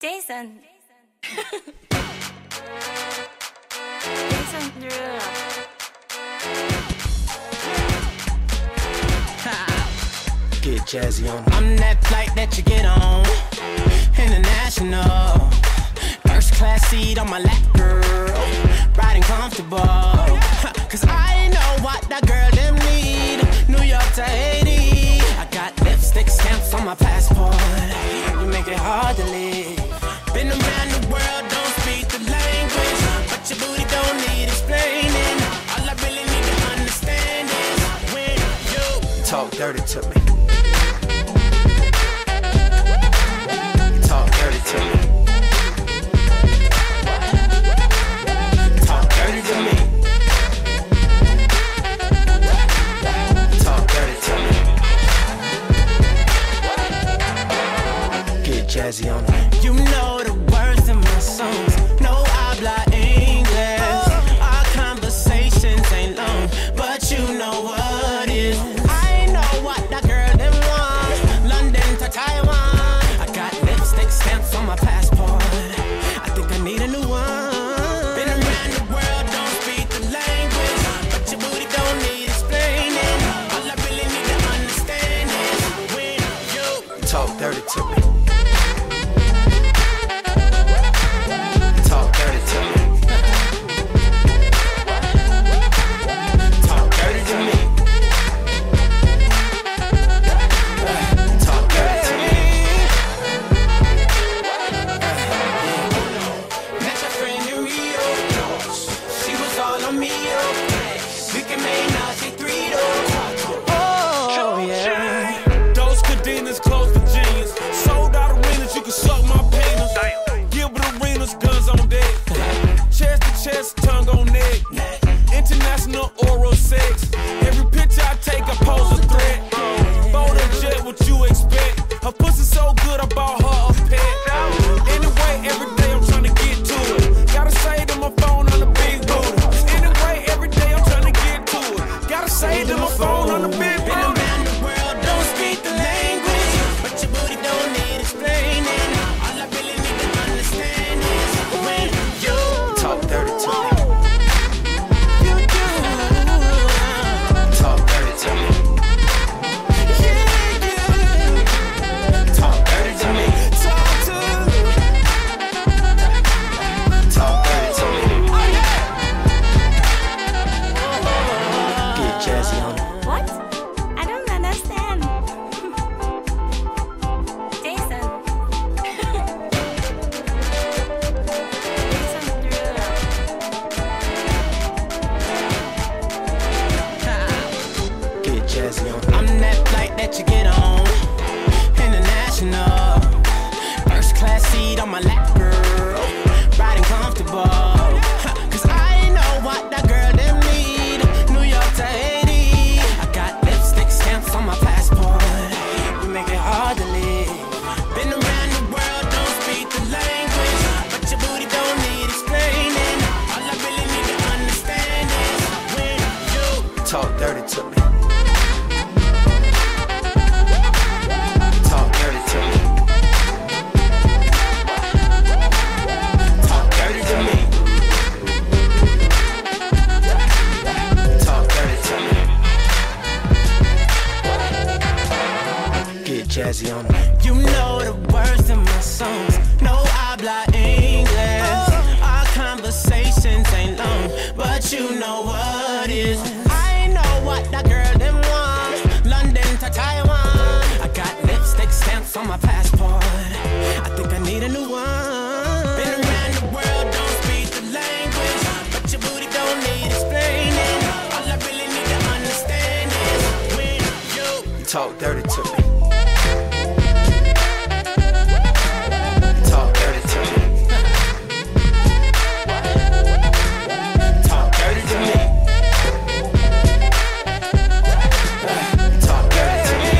Jason. Jason Derulo. Get jazzy on. I'm that flight that you get on. International. First class seat on my lap, girl. Riding comfortable. Cause I know what that girl them need. New York to Haiti. I got lipstick stamps on my passport. You make it hard to live. Been around the world, don't speak the language, but your booty don't need explaining. All I really need to understand is when you Talk dirty to me. Talk dirty to me. Talk dirty to me. Talk dirty to me. Get jazzy on it. you know the words in my songs. No habla English. Our conversations ain't long, but you know what is. I know what that girl them want. London to Taiwan. I got lipstick stamps on my passport. I think I need a new one. Been around the world, don't speak the language, but your booty don't need explaining. All I really need to understand is when you Talk dirty to me. Talk dirty to me. Talk dirty to me. Talk dirty to me. met your friend in Rio. She was all on me, we can make now she 3 Oh, yeah. Those cadenas close to genius. Sold out arenas, you can suck my penis. Gilbert Arenas, guns on deck. Chest to chest, tongue on neck. International oral sex. Every picture I take, I pose a threat. Bold and jet, what you expect? Her pussy so good, I bought her a pet. Anyway, every day I'm trying to get to it. Gotta say to my phone on the big booty. Anyway, every day I'm trying to get to it. Gotta say to my phone on the big Been booty. around the world, don't speak the language, but your booty don't need explaining. All I really need to understand is when you Talk dirty to me. you do. Talk dirty to me. Talk dirty to me. Talk to Talk dirty to me. Get jazzy on it. What? I don't understand. Jason. Jason Derulo. Get jazzy on it. I'm that flight that you get on. International. First class seat on my lap, girl. Riding comfortable. Cause I know what that girl them need. New York to Haiti. I got lipstick stamps on my passport. You make it hard to live. Been around the world, don't speak the language, but your booty don't need explaining. All I really need to understand is when you Talk dirty to me. Talk dirty to me. Talk dirty to me. Talk dirty to me. Get jazzy on it. You know the words in my songs. No habla English. Our conversations ain't long, but you know what is. I know what that girl them want. London to Taiwan. I got lipstick stamps on my passport. I think I need a new one. Been around the world, don't speak the language, but your booty don't need explaining. All I really need to understand is when you Talk dirty to me. Talk dirty to me. Talk dirty to me. Talk dirty to me.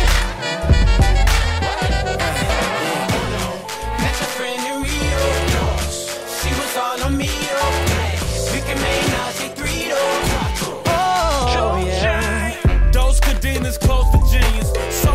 met your friend in Rio. She was all on me, we can make now she 3 Oh, yeah. Those cadenas close to genius.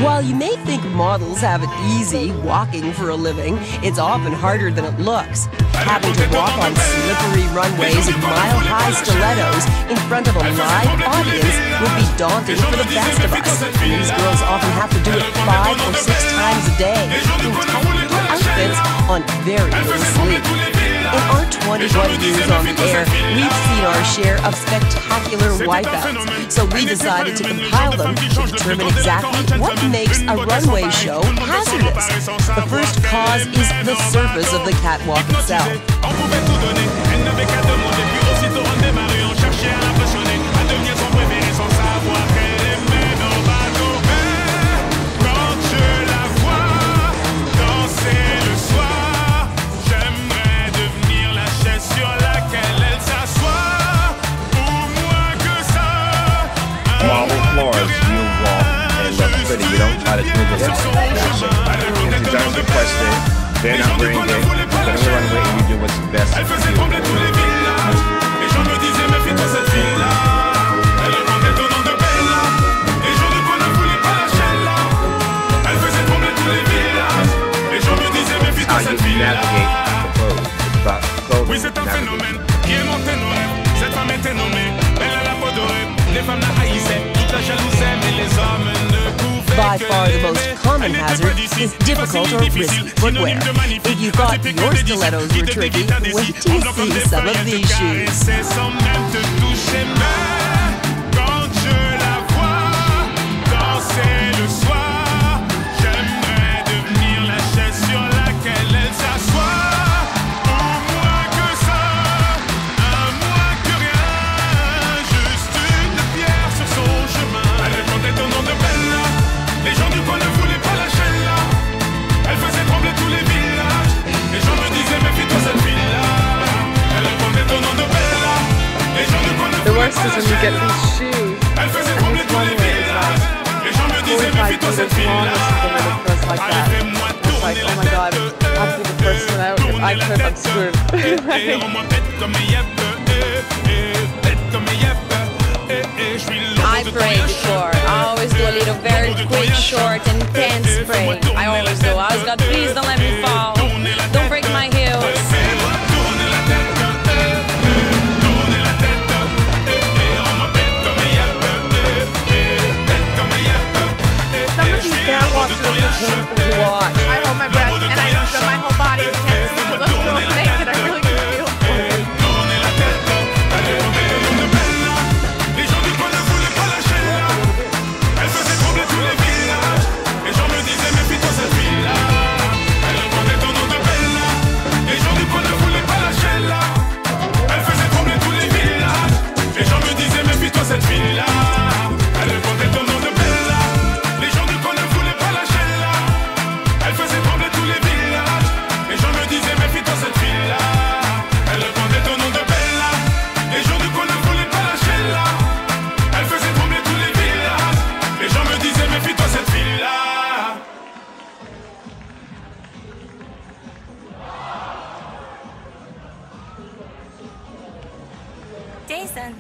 While you may think models have it easy walking for a living, it's often harder than it looks. Having to walk on slippery runways in mile-high stilettos in front of a live audience would be daunting for the best of us. These girls often have to do it 5 or 6 times a day in tight little outfits on very little sleep. In our 21 years on the air, we've seen our share of spectacular wipeouts, so we decided to compile them to determine exactly what makes a runway show hazardous. The first cause is the surface of the catwalk itself. Marble floors, you walk and look pretty. You don't try to smooth it out. That's it. If the judges request it, they're not wearing it. You get on the runway and you do what's best for you. How you navigate the clothes. It's about clothing navigation. By far the most common hazard is difficult or risky footwear. If you thought your stilettos were tricky, wait till you see some of these shoes. The worst is when you get these shoes, and this runway is like 45 meters long or something ridiculous like that. It's like, oh my god, I have to be the first one out. If I could, I'm screwed. I prayed before. I always do a little very quick, short, intense spray. I always do. I always got, please don't let me fall. Don't break my heels. Painful to watch. I hold my breath and I know that my whole body is tense. So those girls naked, I really can feel for it. Jason.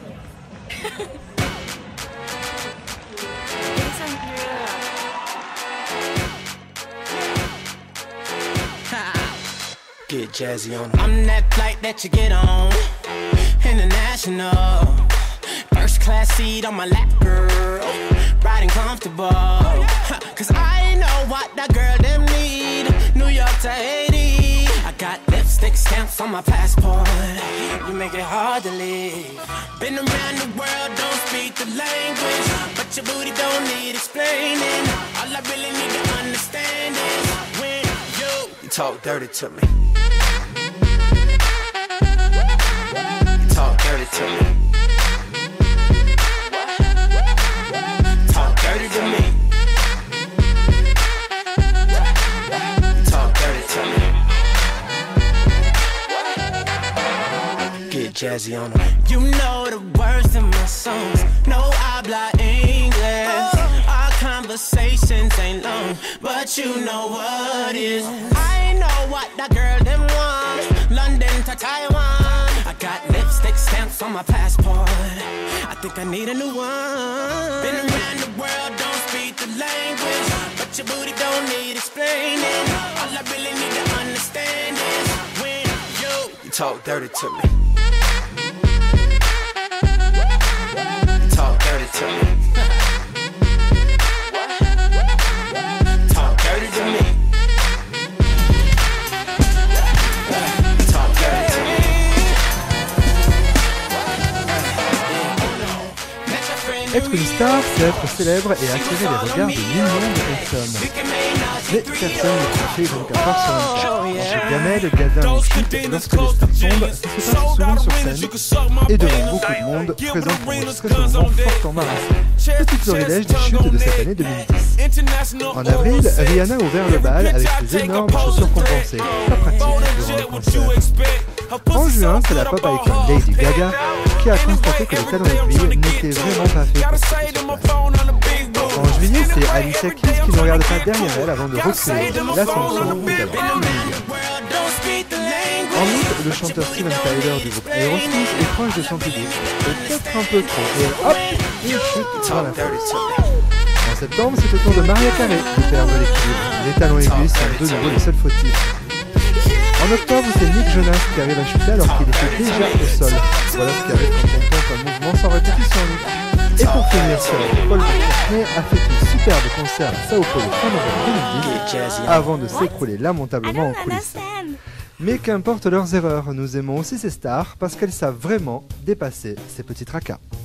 Get jazzy on 'em. I'm that flight that you get on, international. First class seat on my lap, girl, riding comfortable. Cause I know what that girl them need. New York to Haiti, I got lipstick stamps on my passport. You make it hard to leave. Been around the world, don't speak the language, but your booty don't need explaining. All I really need to understand is when you talk dirty to me. You talk dirty to me. Talk dirty to me. You talk dirty to me. Get jazzy on them. You know the words in my songs. No habla English. Our conversations ain't long, but you know what is. I know what that girl them want. London to Taiwan. I got lipstick stamps on my passport. I think I need a new one. Been around the world, don't speak the language, Talk dirty to me. Talk dirty to me. Talk dirty to me. Talk dirty to me. Être une star, c'est être célèbre et attirer les regards de millions de personnes. Mais personne ne fait donc à part son Entre Gamel, Gazan et Skip, lorsque les stars tombent, ça se passe souvent sur scène et devant beaucoup de monde, présent pour enregistrer ce moment fort embarrassant. Petit florilège des chutes de cette année 2010. En avril, Rihanna a ouvert le bal avec ses énormes chaussures compensées, pas pratique durant le concert. En juin, c'est la pop icon Lady Gaga qui a constaté que les talons aiguilles n'étaient vraiment pas faits pour sauter sur place. En juillet, c'est Alicia Keys qui ne regarde pas derrière elle avant de recréer l'ascension de la En août, le chanteur Steven Tyler du groupe Aerosmith est proche de son public, peut-être un peu trop, et hop, il chute dans la fosse. En septembre, c'est au tour de Mariah Carey de perdre l'équilibre. Les talons aiguilles sont de nouveau les seuls fautifs. En octobre, c'est Nick Jonas qui arrive à chuter alors qu'il était déjà au sol. Voilà ce qui arrive quand on tente un mouvement sans répétition. Et pour finir sur Paul McCartney a fait une superbe concert à Sao Paulo fin novembre 2010 avant de s'écrouler lamentablement en coulisses. Mais qu'importe leurs erreurs, nous aimons aussi ces stars parce qu'elles savent vraiment dépasser ces petits tracas.